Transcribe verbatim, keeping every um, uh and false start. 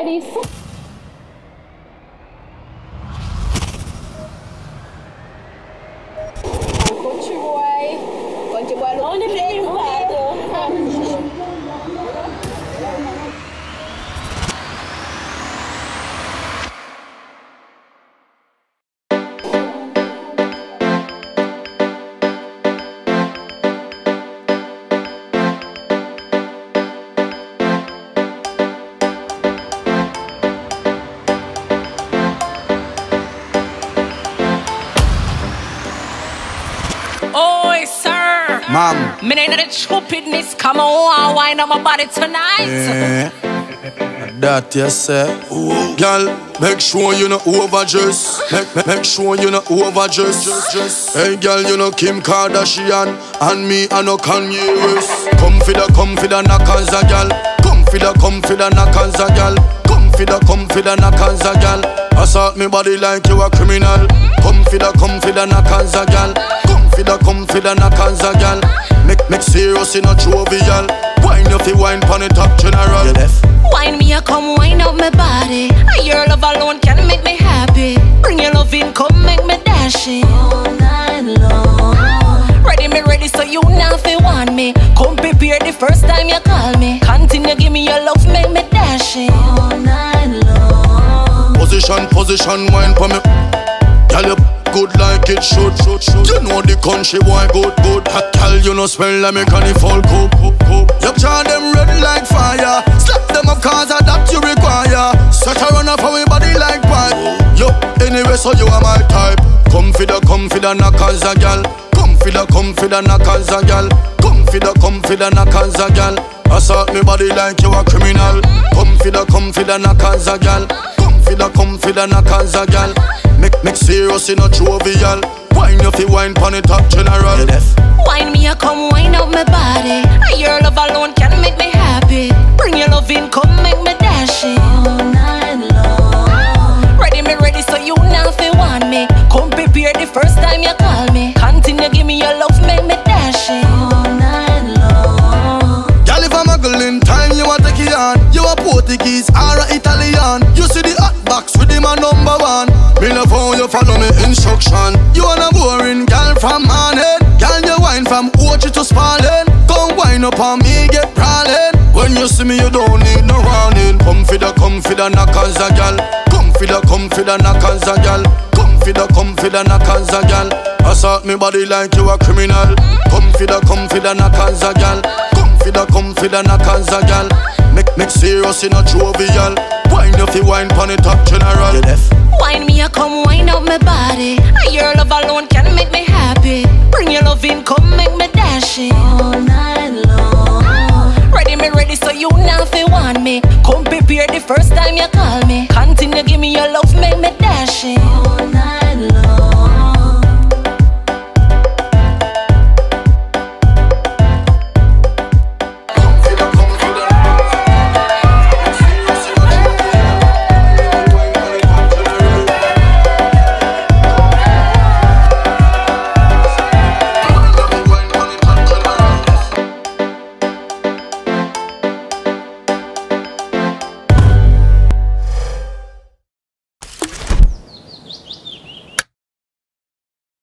this. Country boy. Country boy look only playing Oi, sir. Mom. Me ain't the stupidness. Come on, wine on my body tonight. Yeah. That you say. Girl, make sure you not overdress. Make, make, make sure you not overdress. Hey, girl, you know Kim Kardashian. And me, I know Kanye West. Come for the, come for the knockers, a girl. Come for the, come for the knockers, a girl. Come for the, come for the knockers, a girl. Assault me body like you a criminal. Come for the, come for the knockers, a girl. Come for the, come for the knockers, a girl. Make, make serious in a jovial. Wine if you wine pon the top general. You deaf? Wine me, I come wine up my body. Your love alone can make me happy. Bring your love in, come make me dash it all night long. Ready me ready so you now fi want me. Come prepare the first time you call me. Continue give me your love, make me dash it all night long. Position, position, wine for me. Girl, you good like it should, should, should. You know the country boy good, good. Hot girl, you know smell like me carnival coop, coop, coop. You charge them red like fire. Slap them up cause of that you require. Set a run up for me body like pipe. Yo, anyway, so you are my type. Come for the, come for the knockers, a girl. Come for the, come for the knockers, a girl. Come for the, come for the knockers, a girl. Assault me body like you a criminal. Come for the, come for the knockers, a girl. Come for the, come for the knockers, a girl. Make, make serious in a jovial. Wine if you wine pon the top general. You deaf? Wine me, I come wine up my body. Your love alone can make me happy. Bring your love in, come make me dash it all night long. Ready me ready so you now fi want me. Come prepare the first time you call me. Continue give me your love, make me dash it all night long. Girl, if I'm a girl in time, you want take it on. You a Portuguese or a Italian. You see the hot box with him a number one. Me love how you follow me instruction. You want a boring girl from Manhead. Girl, you wine from Ochi to Spalding. Come wine up on me, get prowling. When you see me, you don't need no warning. Come for the, come for the knockers, a girl. Come for the, come for the knockers, a girl. Come for the, come for the knockers, a girl. Assault me body like you a criminal. Come for the, come for the knockers, a girl. Come for the, come for the knockers, a girl. Make, make serious in a jovial. Wine if you wine pon the top general. You deaf? Wine me, I come wine up my body. Your love alone can make me happy. Bring your love in, come make me dash it all night